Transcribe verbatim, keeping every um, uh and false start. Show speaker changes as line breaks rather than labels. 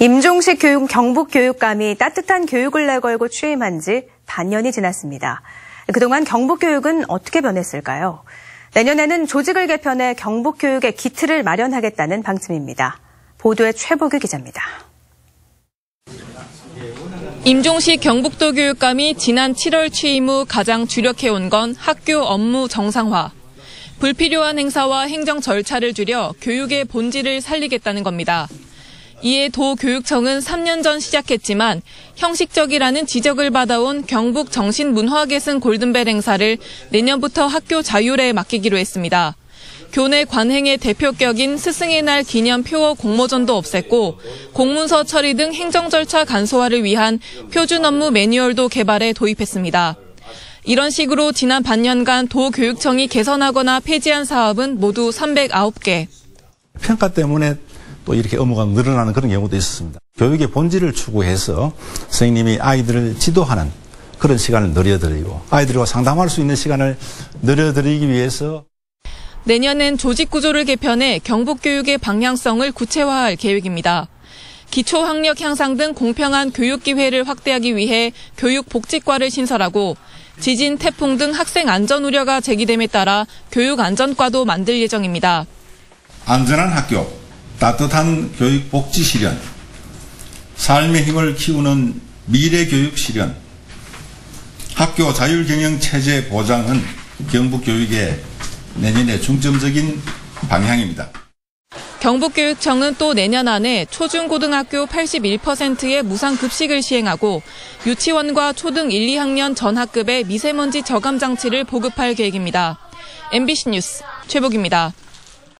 임종식 교육, 경북교육감이 따뜻한 교육을 내걸고 취임한 지 반년이 지났습니다. 그동안 경북교육은 어떻게 변했을까요? 내년에는 조직을 개편해 경북교육의 기틀을 마련하겠다는 방침입니다. 보도에 최보규 기자입니다.
임종식 경북도 교육감이 지난 칠월 취임 후 가장 주력해온 건 학교 업무 정상화. 불필요한 행사와 행정 절차를 줄여 교육의 본질을 살리겠다는 겁니다. 이에 도교육청은 삼 년 전 시작했지만 형식적이라는 지적을 받아온 경북 정신문화계승 골든벨 행사를 내년부터 학교 자율에 맡기기로 했습니다. 교내 관행의 대표격인 스승의 날 기념 표어 공모전도 없앴고 공문서 처리 등 행정 절차 간소화를 위한 표준 업무 매뉴얼도 개발해 도입했습니다. 이런 식으로 지난 반년간 도교육청이 개선하거나 폐지한 사업은 모두 삼백구 개.
평가 때문에 또 이렇게 업무가 늘어나는 그런 경우도 있었습니다. 교육의 본질을 추구해서 선생님이 아이들을 지도하는 그런 시간을 늘려드리고 아이들과 상담할 수 있는 시간을 늘려드리기 위해서
내년엔 조직 구조를 개편해 경북교육의 방향성을 구체화할 계획입니다. 기초학력 향상 등 공평한 교육 기회를 확대하기 위해 교육복지과를 신설하고 지진, 태풍 등 학생 안전 우려가 제기됨에 따라 교육안전과도 만들 예정입니다.
안전한 학교, 따뜻한 교육 복지 실현, 삶의 힘을 키우는 미래 교육 실현, 학교 자율 경영 체제 보장은 경북교육의 내년의 중점적인 방향입니다.
경북교육청은 또 내년 안에 초중고등학교 팔십일 퍼센트의 무상급식을 시행하고 유치원과 초등 일, 이 학년 전 학급에 미세먼지 저감 장치를 보급할 계획입니다. 엠비씨 뉴스 최복입니다.